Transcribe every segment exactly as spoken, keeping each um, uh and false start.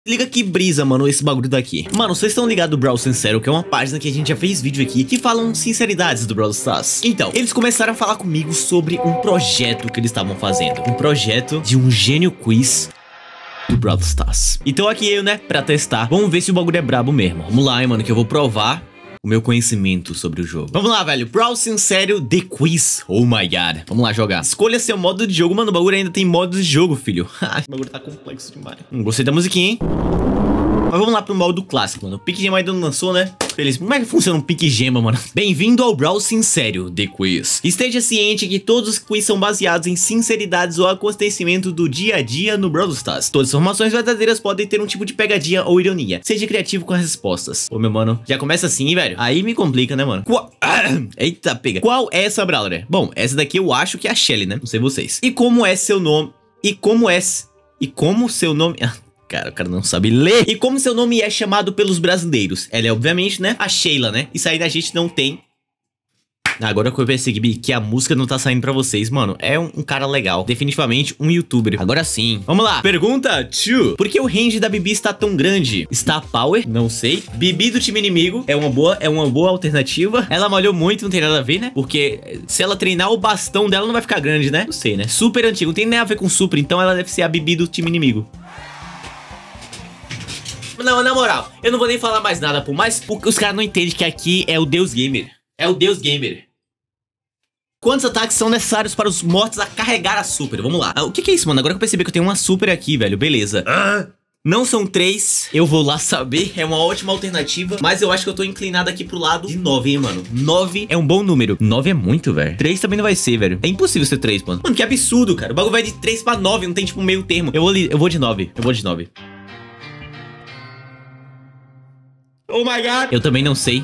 Liga que brisa, mano, esse bagulho daqui. Mano, vocês estão ligados do Brawl Sincero, que é uma página que a gente já fez vídeo aqui, que falam sinceridades do Brawl Stars. Então, eles começaram a falar comigo sobre um projeto que eles estavam fazendo. Um projeto de um gênio quiz do Brawl Stars. Então aqui eu, né, pra testar. Vamos ver se o bagulho é brabo mesmo. Vamos lá, hein, mano, que eu vou provar o meu conhecimento sobre o jogo. Vamos lá, velho. Brawl Sincero The Quiz. Oh my god. Vamos lá jogar. Escolha seu modo de jogo. Mano, o bagulho ainda tem modo de jogo, filho. Esse bagulho tá complexo demais. Hum, gostei da musiquinha, hein? Mas vamos lá pro modo clássico, mano. O Pique Gema ainda não lançou, né? Feliz. Como é que funciona um Pique Gema, mano? Bem-vindo ao Brawl Sincero The Quiz. Esteja ciente que todos os quiz são baseados em sinceridades ou acontecimento do dia a dia no Brawl Stars. Todas as informações verdadeiras podem ter um tipo de pegadinha ou ironia. Seja criativo com as respostas. Ô, meu mano, já começa assim, velho. Aí me complica, né, mano? Qual... Eita, pega. Qual é essa Brawler? Bom, essa daqui eu acho que é a Shelly, né? Não sei vocês. E como é seu nome? E como é... E como seu nome... Cara, o cara não sabe ler. E como seu nome é chamado pelos brasileiros? Ela é, obviamente, né, a Sheila, né? Isso aí a gente não tem. Agora que eu percebi que a música não tá saindo pra vocês, mano, é um, um cara legal. Definitivamente um youtuber. Agora sim. Vamos lá. Pergunta dois. Por que o range da Bibi está tão grande? Está power? Não sei. Bibi do time inimigo é uma boa, é uma boa alternativa. Ela malhou muito, não tem nada a ver, né? Porque se ela treinar, o bastão dela não vai ficar grande, né? Não sei, né? Super antigo. Não tem nada a ver com super, então ela deve ser a Bibi do time inimigo. Não, na moral, eu não vou nem falar mais nada, por mais porque os caras não entendem que aqui é o Deus Gamer. É o Deus Gamer. Quantos ataques são necessários para os mortos a carregar a super? Vamos lá. Ah, o que que é isso, mano? Agora que eu percebi que eu tenho uma super aqui, velho. Beleza. Ah, não são três. Eu vou lá saber. É uma ótima alternativa. Mas eu acho que eu tô inclinado aqui pro lado de nove, hein, mano. nove é um bom número. nove é muito, velho. três também não vai ser, velho. É impossível ser três, mano. Mano, que absurdo, cara. O bagulho vai de três pra nove. Não tem, tipo, meio termo. Eu vou, eu vou de nove. Eu vou de nove. Oh my god. Eu também não sei.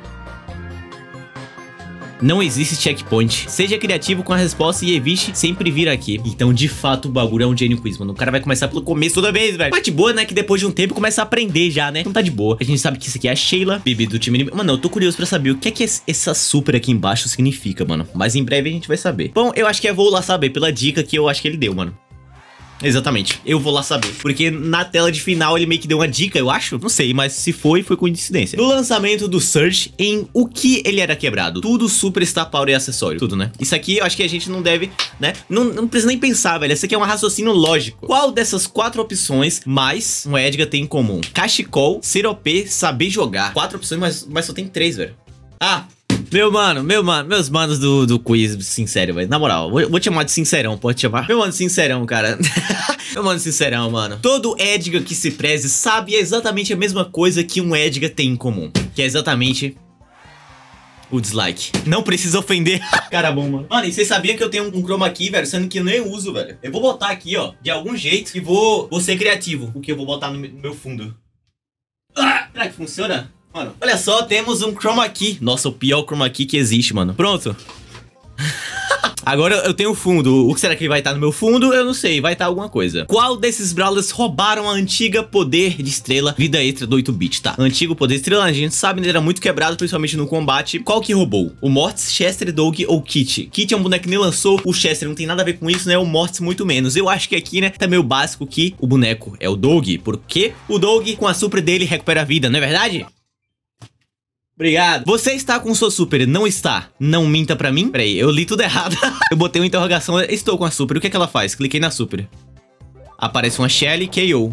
Não existe checkpoint. Seja criativo com a resposta e evite sempre vir aqui. Então, de fato, o bagulho é um gênio quiz, mano. O cara vai começar pelo começo toda vez, velho. Parte boa, né? Que depois de um tempo começa a aprender já, né? Então tá de boa. A gente sabe que isso aqui é a Sheila, Bibi do time inimigo. Mano, eu tô curioso pra saber o que é que essa super aqui embaixo significa, mano. Mas em breve a gente vai saber. Bom, eu acho que eu vou lá saber pela dica que eu acho que ele deu, mano. Exatamente, eu vou lá saber. Porque na tela de final ele meio que deu uma dica, eu acho. Não sei, mas se foi, foi coincidência. No lançamento do Surge, em o que ele era quebrado? Tudo super star power e acessório. Tudo, né? Isso aqui eu acho que a gente não deve, né? Não, não precisa nem pensar, velho. Isso aqui é um raciocínio lógico. Qual dessas quatro opções mais um Edgar tem em comum? Cachecol, ser O P, saber jogar. Quatro opções, mas, mas só tem três, velho. Ah! Meu mano, meu mano, meus manos do, do quiz sincero, velho. Na moral, vou, vou te chamar de sincerão, pode te chamar? Meu mano sincerão, cara. Meu mano sincerão, mano. Todo Edgar que se preze sabe exatamente a mesma coisa que um Edgar tem em comum. Que é exatamente o dislike. Não precisa ofender. Cara bom, mano. Mano, e vocês sabiam que eu tenho um, um chroma key, velho? Sendo que eu nem uso, velho. Eu vou botar aqui, ó, de algum jeito. E vou, vou ser criativo. O que eu vou botar no, no meu fundo. Ah, será que funciona? Mano, olha só, temos um chroma key. Nossa, o pior chroma key que existe, mano. Pronto. Agora eu tenho o fundo. O que será que vai estar no meu fundo? Eu não sei, vai estar alguma coisa. Qual desses brawlers roubaram a antiga poder de estrela vida extra do oito bit? Tá, antigo poder de estrela, a gente sabe, ele era muito quebrado, principalmente no combate. Qual que roubou? O Mortis, Chester, Dog ou Kit? Kit é um boneco que nem lançou, o Chester não tem nada a ver com isso, né? O Mortis muito menos. Eu acho que aqui, né, tá meio básico que o boneco é o Dog, porque o Dog com a super dele recupera a vida, não é verdade? Obrigado. Você está com sua super, não está? Não minta pra mim? Peraí, eu li tudo errado. Eu botei uma interrogação, estou com a super. O que é que ela faz? Cliquei na super. Aparece uma Shelly K O.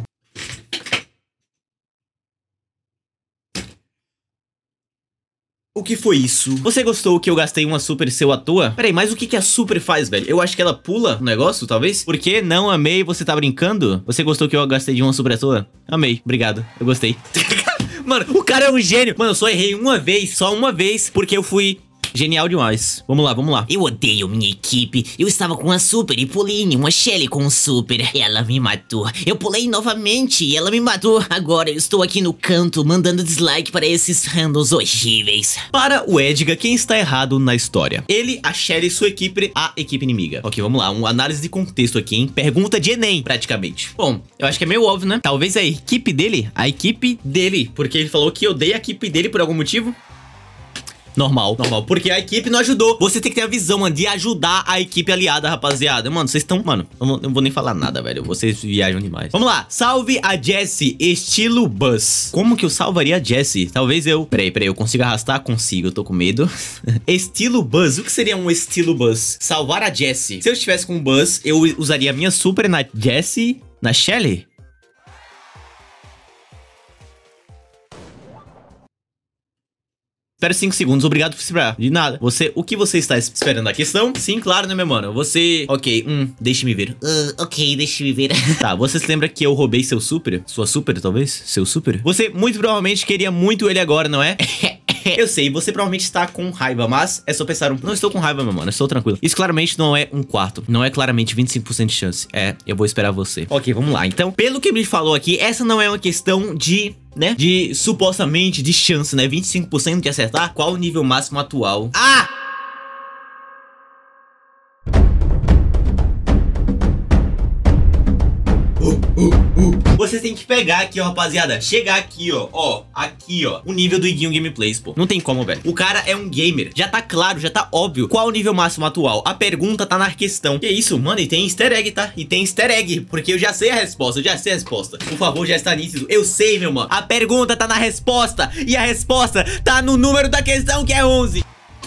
O que foi isso? Você gostou que eu gastei uma super seu à toa? Peraí, mas o que que a super faz, velho? Eu acho que ela pula o negócio, talvez? Por que? Não amei, você tá brincando? Você gostou que eu gastei de uma super à toa? Amei, obrigado, eu gostei. Mano, o cara é um gênio. Mano, eu só errei uma vez, só uma vez, porque eu fui genial demais. Vamos lá, vamos lá. Eu odeio minha equipe. Eu estava com uma super e pulei em uma Shelly com um super. Ela me matou. Eu pulei novamente e ela me matou. Agora eu estou aqui no canto mandando dislike para esses randoms horríveis. Para o Edgar, quem está errado na história? Ele, a Shelly, sua equipe, a equipe inimiga. Ok, vamos lá. Uma análise de contexto aqui, hein? Pergunta de Enem, praticamente. Bom, eu acho que é meio óbvio, né? Talvez a equipe dele, a equipe dele, porque ele falou que odeia a equipe dele por algum motivo. Normal, normal. Porque a equipe não ajudou. Você tem que ter a visão, mano, de ajudar a equipe aliada, rapaziada. Mano, vocês estão... Mano, eu não, eu não vou nem falar nada, velho. Vocês viajam demais. Vamos lá. Salve a Jessie, estilo Buzz. Como que eu salvaria a Jessie? Talvez eu... Peraí, peraí. Eu consigo arrastar? Consigo. Eu tô com medo. Estilo Buzz. O que seria um estilo Buzz? Salvar a Jessie. Se eu estivesse com Buzz, eu usaria a minha super na Jessie... Na Shelly? Espera cinco segundos, obrigado por esperar. De nada. Você, o que você está esperando a questão? Sim, claro, né, meu mano? Você... Ok, hum, deixe-me ver. Uh, ok, deixa-me ver. Tá, você se lembra que eu roubei seu super? Sua super, talvez? Seu super? Você muito provavelmente queria muito ele agora, não é? Eu sei, você provavelmente está com raiva, mas é só pensar um... Não estou com raiva, meu mano, estou tranquilo. Isso claramente não é um quarto. Não é claramente vinte e cinco por cento de chance. É, eu vou esperar você. Ok, vamos lá. Então, pelo que ele falou aqui, essa não é uma questão de... né? De, supostamente, de chance, né? vinte e cinco por cento de acertar. Qual o nível máximo atual? Ah! Uh, uh, uh. Você tem que pegar aqui, ó, rapaziada. Chegar aqui, ó. Ó, aqui, ó. O nível do Iguinho Gameplays, pô. Não tem como, velho. O cara é um gamer. Já tá claro, já tá óbvio qual o nível máximo atual. A pergunta tá na questão. Que isso, mano? E tem easter egg, tá? E tem easter egg. Porque eu já sei a resposta. Eu já sei a resposta. Por favor, já está nítido. Eu sei, meu mano. A pergunta tá na resposta. E a resposta tá no número da questão, que é onze.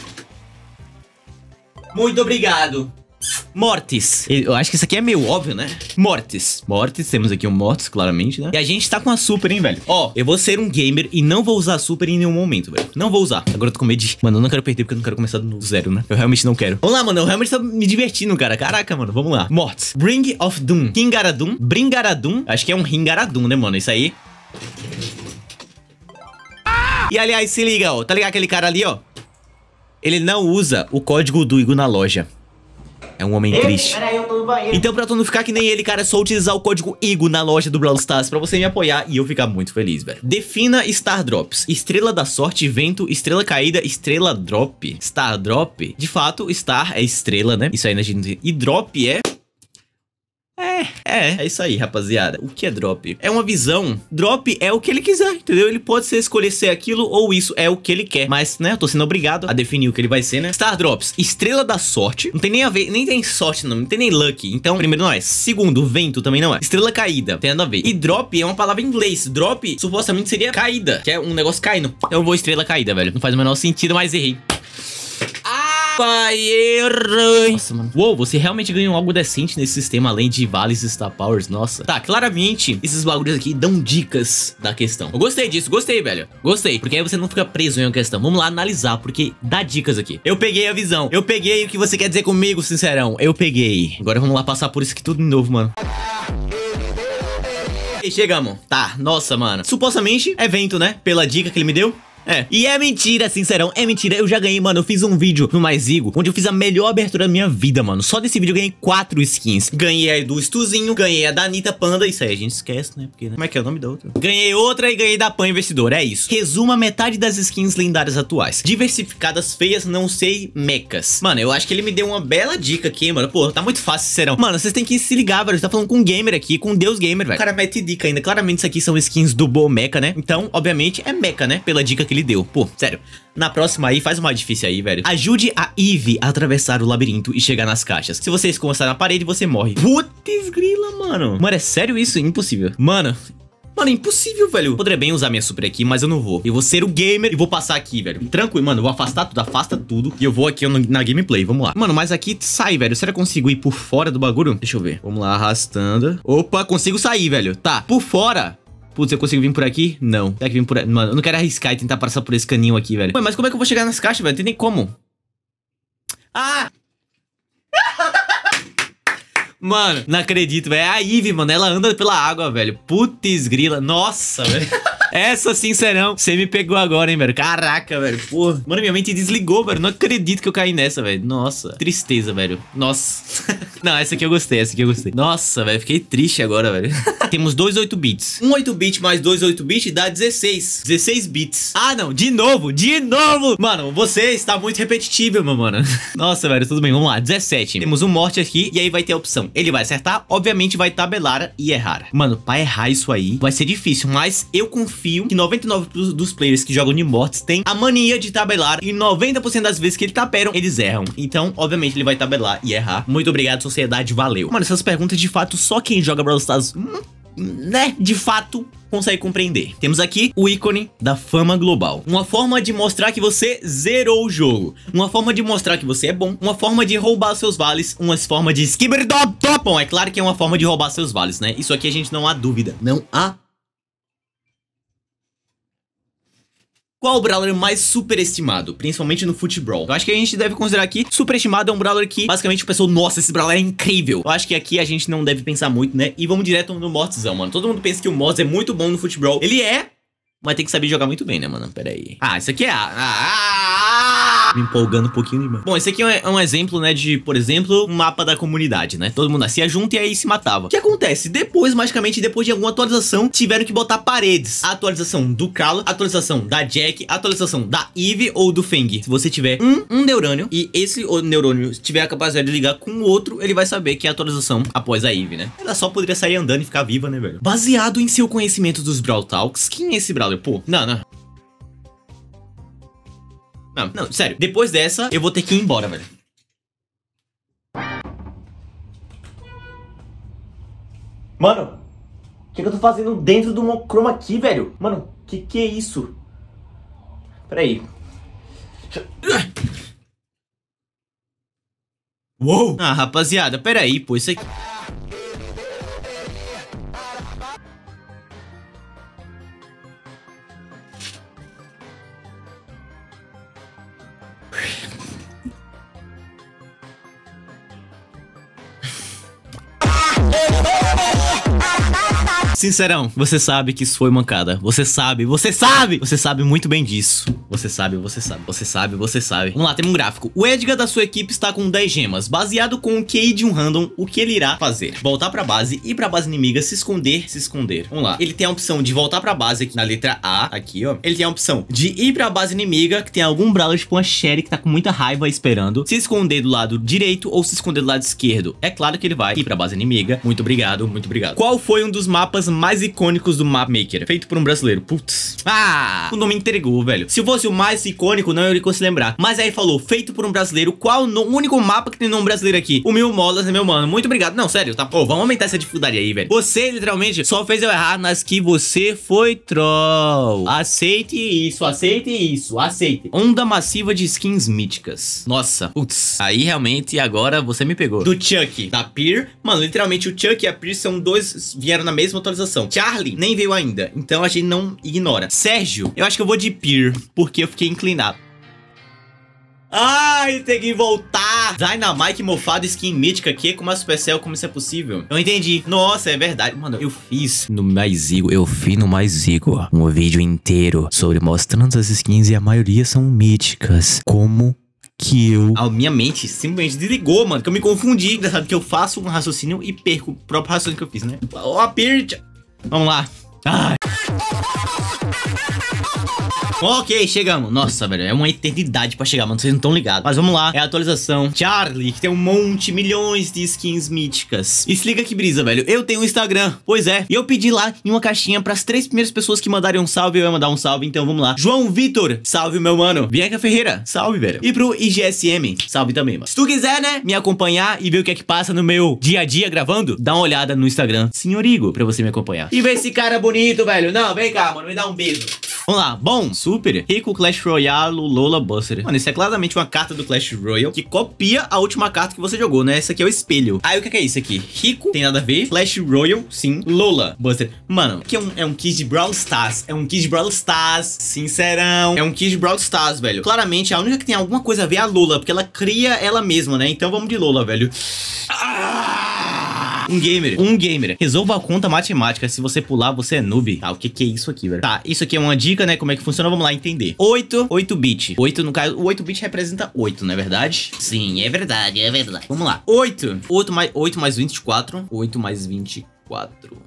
Muito obrigado. Mortis. Eu acho que isso aqui é meio óbvio, né? Mortis. Mortis, temos aqui um Mortis, claramente, né? E a gente tá com a super, hein, velho? Ó, eu vou ser um gamer e não vou usar a super em nenhum momento, velho. Não vou usar. Agora eu tô com medo de... Mano, eu não quero perder porque eu não quero começar do zero, né? Eu realmente não quero. Vamos lá, mano. Eu realmente tô me divertindo, cara. Caraca, mano. Vamos lá. Mortis. Bring of Doom. Kingaradum. Bringaradum. Acho que é um Ringaradum, né, mano? Isso aí. E, aliás, se liga, ó. Tá ligado aquele cara ali, ó? Ele não usa o código do Igor na loja. É um homem triste. Peraí, eu tô no banheiro. Então, pra tu não ficar que nem ele, cara, é só utilizar o código I G O na loja do Brawl Stars pra você me apoiar e eu ficar muito feliz, velho. Defina Star Drops. Estrela da sorte, vento, estrela caída, estrela drop. Star Drop. De fato, Star é estrela, né? Isso aí, né, gente? E Drop é... É, é, é isso aí, rapaziada. O que é drop? É uma visão. Drop é o que ele quiser, entendeu? Ele pode ser escolher ser aquilo ou isso é o que ele quer. Mas, né, eu tô sendo obrigado a definir o que ele vai ser, né? Star Drops, estrela da sorte. Não tem nem a ver, nem tem sorte não, não tem nem lucky. Então, primeiro não é. Segundo, vento também não é. Estrela caída, tem nada a ver. E drop é uma palavra em inglês. Drop, supostamente seria caída, que é um negócio caindo. Então eu vou estrela caída, velho. Não faz o menor sentido, mas errei. Pai, errei. Nossa, mano. Uou, você realmente ganhou algo decente nesse sistema, além de vales e Star Powers, nossa. Tá, claramente, esses bagulhos aqui dão dicas da questão. Eu gostei disso, gostei, velho. Gostei, porque aí você não fica preso em uma questão. Vamos lá analisar, porque dá dicas aqui. Eu peguei a visão. Eu peguei o que você quer dizer comigo, sincerão. Eu peguei. Agora vamos lá passar por isso aqui tudo de novo, mano. E chegamos. Tá, nossa, mano. Supostamente é vento, né? Pela dica que ele me deu. É, e é mentira, sincerão, é mentira. Eu já ganhei, mano, eu fiz um vídeo no Mais Igo onde eu fiz a melhor abertura da minha vida, mano. Só desse vídeo eu ganhei quatro skins. Ganhei a do Stuzinho, ganhei a da Anitta Panda. Isso aí a gente esquece, né? Porque, né? Como é que é o nome da outra? Ganhei outra e ganhei da Pan Investidor, é isso. Resuma metade das skins lendárias atuais. Diversificadas, feias, não sei, mecas. Mano, eu acho que ele me deu uma bela dica aqui, mano. Pô, tá muito fácil, sincerão. Mano, vocês têm que se ligar, velho. Você tá falando com um gamer aqui, com um Deus Gamer, velho. O cara mete dica ainda. Claramente isso aqui são skins do Bo Mecha, né? Então, obviamente, é mecha, né? Pela dica que ele deu. Pô, sério. Na próxima aí, faz uma difícil aí, velho. Ajude a Eve a atravessar o labirinto e chegar nas caixas. Se você encostar na parede, você morre. Putz grila, mano. Mano, é sério isso? Impossível. Mano... Mano, é impossível, velho. Eu poderia bem usar minha super aqui, mas eu não vou. Eu vou ser o gamer e vou passar aqui, velho. Tranquilo, mano. Eu vou afastar tudo, afasta tudo. E eu vou aqui na gameplay, vamos lá. Mano, mas aqui sai, velho. Será que eu consigo ir por fora do bagulho? Deixa eu ver. Vamos lá, arrastando. Opa, consigo sair, velho. Tá, por fora... Putz, eu consigo vir por aqui? Não. Tem que vir por... Mano, eu não quero arriscar e tentar passar por esse caninho aqui, velho. Ué, mas como é que eu vou chegar nas caixas, velho? Não tem nem como. Ah! Mano, não acredito, velho. É a Eve, mano. Ela anda pela água, velho. Putz grila. Nossa, velho. Essa, sincerão, você me pegou agora, hein, velho. Caraca, velho. Pô. Mano, minha mente desligou, velho. Não acredito que eu caí nessa, velho. Nossa. Tristeza, velho. Nossa. Não, essa aqui eu gostei. Essa aqui eu gostei. Nossa, velho. Fiquei triste agora, velho. Temos dois oito bits. Um oito bit mais dois oito bit dá dezesseis. dezesseis bits. Ah, não. De novo. De novo. Mano, você está muito repetitivo, meu mano. Nossa, velho. Tudo bem. Vamos lá. dezessete. Temos um morte aqui. E aí vai ter a opção. Ele vai acertar. Obviamente vai tabelar e errar. Mano, pra errar isso aí vai ser difícil. Mas eu confio desconfio que noventa e nove por cento dos players que jogam de mortes têm a mania de tabelar e noventa por cento das vezes que eles taperam, eles erram. Então, obviamente, ele vai tabelar e errar. Muito obrigado, sociedade, valeu. Mano, essas perguntas, de fato, só quem joga Brawl Stars, hum, né, de fato, consegue compreender. Temos aqui o ícone da fama global. Uma forma de mostrar que você zerou o jogo. Uma forma de mostrar que você é bom. Uma forma de roubar seus vales. Uma forma de skibbertop. Bom, é claro que é uma forma de roubar seus vales, né? Isso aqui a gente não há dúvida. Não há. Qual o brawler mais superestimado, principalmente no futebol? Eu acho que a gente deve considerar aqui, superestimado é um brawler que basicamente o pessoal, nossa, esse brawler é incrível. Eu acho que aqui a gente não deve pensar muito, né? E vamos direto no Mortzão, mano. Todo mundo pensa que o Mortz é muito bom no futebol. Ele é, mas tem que saber jogar muito bem, né, mano? Pera aí. Ah, isso aqui é... Ah, ah, me empolgando um pouquinho demais. Bom, esse aqui é um exemplo, né, de, por exemplo, um mapa da comunidade, né? Todo mundo nascia junto e aí se matava. O que acontece? Depois, magicamente, depois de alguma atualização, tiveram que botar paredes. A atualização do Carlo, atualização da Jack, atualização da Eve ou do Feng. Se você tiver um, um neurônio e esse neurônio tiver a capacidade de ligar com o outro, ele vai saber que é a atualização após a Eve, né? Ela só poderia sair andando e ficar viva, né, velho? Baseado em seu conhecimento dos Brawl Talks, quem é esse Brawler? Pô, não, não. Não, não, sério. Depois dessa, eu vou ter que ir embora, velho. Mano, o que, que eu tô fazendo dentro do Monochrome aqui, velho? Mano, que que é isso? Pera aí. Uou! Ah, rapaziada, pera aí, pô, isso aqui... Sincerão, você sabe que isso foi mancada. Você sabe, você sabe, você sabe muito bem disso. Você sabe, você sabe, você sabe, você sabe. Vamos lá, temos um gráfico. O Edgar da sua equipe está com dez gemas. Baseado com o Q I de um random, o que ele irá fazer? Voltar pra base, ir pra base inimiga, se esconder, se esconder. Vamos lá. Ele tem a opção de voltar pra base aqui na letra A, aqui, ó. Ele tem a opção de ir pra base inimiga, que tem algum brawler, tipo uma Sherry, que tá com muita raiva esperando. Se esconder do lado direito ou se esconder do lado esquerdo. É claro que ele vai ir pra base inimiga. Muito obrigado, muito obrigado. Qual foi um dos mapas mais icônicos do Mapmaker? Feito por um brasileiro. Putz. Ah, o nome entregou, velho. Se fosse o mais icônico, não eu iria se lembrar. Mas aí falou, feito por um brasileiro. Qual o único mapa que tem nome brasileiro aqui? O Mil Molas, né, meu mano? Muito obrigado. Não, sério, tá? Pô, vamos aumentar essa dificuldade aí, velho. Você, literalmente, só fez eu errar nas que você foi troll. Aceite isso, aceite isso, aceite. Onda massiva de skins míticas. Nossa, putz. Aí, realmente, agora você me pegou. Do Chuck, da Peer. Mano, literalmente, o Chuck e a Peer são dois, vieram na mesma atualização. Charlie nem veio ainda, então a gente não ignora. Sérgio, eu acho que eu vou de Peer, porque eu fiquei inclinado. Ai, tem que voltar. Dynamite mofado, skin mítica aqui com uma Supercell, como isso é possível? Eu entendi. Nossa, é verdade. Mano, eu fiz no Mais Igor, eu fiz no Mais Igor um vídeo inteiro sobre mostrando as skins e a maioria são míticas. Como que eu... A minha mente simplesmente desligou, mano, que eu me confundi. Engraçado que eu faço um raciocínio e perco o próprio raciocínio que eu fiz, né? Ó, a perda. Vamos lá. Ai. Ok, chegamos. Nossa, velho, é uma eternidade pra chegar, mano. Vocês não estão ligados. Mas vamos lá, é a atualização. Charlie, que tem um monte, milhões de skins míticas. E se liga que brisa, velho. Eu tenho um Instagram. Pois é. E eu pedi lá em uma caixinha pras três primeiras pessoas que mandarem um salve. Eu ia mandar um salve, então vamos lá. João Vitor, salve, meu mano. Bianca Ferreira, salve, velho. E pro I G S M, salve também, mano. Se tu quiser, né, me acompanhar e ver o que é que passa no meu dia a dia gravando, dá uma olhada no Instagram, Senhor Igor, pra você me acompanhar. E ver esse cara bonito, velho. Não, vem cá, mano, me dá um beijo. Vamos lá, bom, super, Rico Clash Royale, Lola Buster. Mano, isso é claramente uma carta do Clash Royale que copia a última carta que você jogou, né? Essa aqui é o espelho. Aí o que é isso aqui? Rico, tem nada a ver. Clash Royale, sim. Lola Buster. Mano, aqui é um, é um kit de Brawl Stars. É um kit de Brawl Stars, sincerão. É um kit de Brawl Stars, velho. Claramente, a única que tem alguma coisa a ver é a Lola, porque ela cria ela mesma, né? Então vamos de Lola, velho. Ah! Um gamer, um gamer. Resolva a conta matemática. Se você pular, você é noob. Tá, o que que é isso aqui, velho? Tá, isso aqui é uma dica, né? Como é que funciona? Vamos lá entender. oito, oito bit. oito, no caso, o oito bit representa oito, não é verdade? Sim, é verdade, é verdade. Vamos lá. oito. oito mais, oito mais vinte e quatro. oito mais vinte e quatro.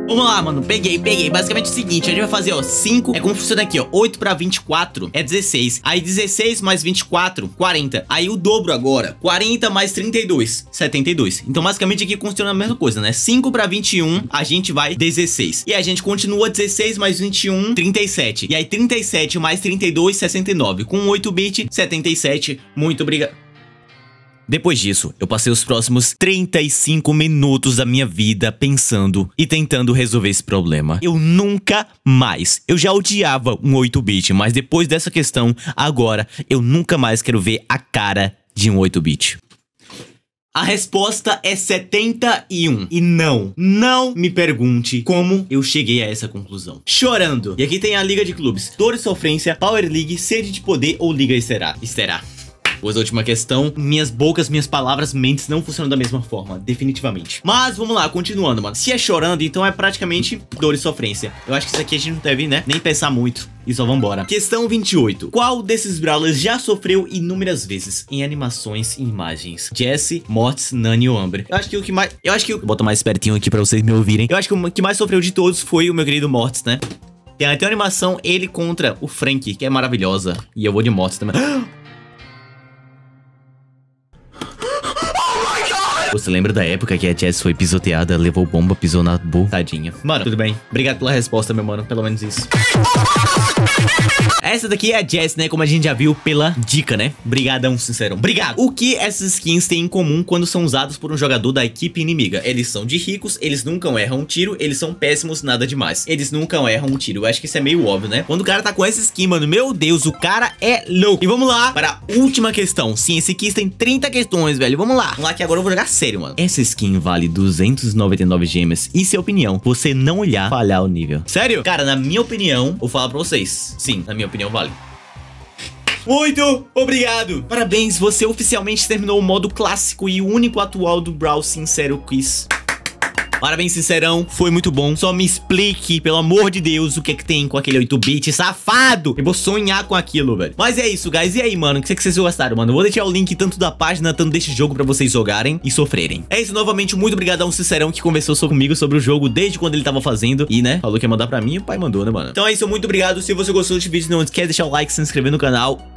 Vamos lá, mano, peguei, peguei. Basicamente é o seguinte, a gente vai fazer, ó, cinco. É como funciona aqui, ó, oito pra vinte e quatro é dezesseis. Aí dezesseis mais vinte e quatro, quarenta. Aí o dobro agora, quarenta mais trinta e dois, setenta e dois. Então basicamente aqui funciona a mesma coisa, né? cinco pra vinte e um, a gente vai dezesseis. E a gente continua dezesseis mais vinte e um, trinta e sete. E aí trinta e sete mais trinta e dois, sessenta e nove. Com oito bit, setenta e sete. Muito obrigado. Depois disso, eu passei os próximos trinta e cinco minutos da minha vida pensando e tentando resolver esse problema. Eu nunca mais, eu já odiava um oito bit, mas depois dessa questão, agora, eu nunca mais quero ver a cara de um oito bit. A resposta é setenta e um. E não, não me pergunte como eu cheguei a essa conclusão. Chorando. E aqui tem a Liga de Clubes. Dor e Sofrência, Power League, Sede de Poder ou Liga Esterá. Esterá. Pois a última questão, minhas bocas, minhas palavras, mentes não funcionam da mesma forma, definitivamente. Mas vamos lá, continuando, mano. Se é chorando, então é praticamente dor e sofrência. Eu acho que isso aqui a gente não deve, né, nem pensar muito. E só vambora. Questão vinte e oito. Qual desses Brawlers já sofreu inúmeras vezes em animações e imagens? Jesse, Mortis, Nani ou Amber? Eu acho que o que mais... Eu acho que... Eu vou botar mais pertinho aqui pra vocês me ouvirem. Eu acho que o que mais sofreu de todos foi o meu querido Mortis, né? Tem até uma animação, ele contra o Frank, que é maravilhosa. E eu vou de Mortis também. Você lembra da época que a Jess foi pisoteada, levou bomba, pisou na boca? Tadinha. Mano, tudo bem. Obrigado pela resposta, meu mano. Pelo menos isso. Essa daqui é a Jess, né? Como a gente já viu pela dica, né? Brigadão, sincerão. Obrigado. O que essas skins têm em comum quando são usados por um jogador da equipe inimiga? Eles são de ricos, eles nunca erram um tiro, eles são péssimos, nada demais. Eles nunca erram um tiro. Eu acho que isso é meio óbvio, né? Quando o cara tá com essa skin, mano, meu Deus, o cara é louco. E vamos lá para a última questão. Sim, esse quiz tem trinta questões, velho. Vamos lá. Vamos lá que agora eu vou jogar sério, mano. Essa skin vale duzentos e noventa e nove gemas. E se é opinião, você não olhar, falhar o nível. Sério? Cara, na minha opinião, vou falar pra vocês. Sim, na minha opinião, vale. Muito obrigado! Parabéns, você oficialmente terminou o modo clássico e único atual do Brawl Sincero Quiz. Parabéns, sincerão, foi muito bom. Só me explique, pelo amor de Deus, o que é que tem com aquele oito bit safado. Eu vou sonhar com aquilo, velho. Mas é isso, guys. E aí, mano, o que vocês gostaram, mano? Eu vou deixar o link tanto da página, tanto desse jogo pra vocês jogarem e sofrerem. É isso, novamente, muito obrigado ao sincerão que conversou comigo sobre o jogo desde quando ele tava fazendo. E, né, falou que ia mandar pra mim e o pai mandou, né, mano? Então é isso, muito obrigado. Se você gostou desse vídeo, não esquece de deixar o like, se inscrever no canal.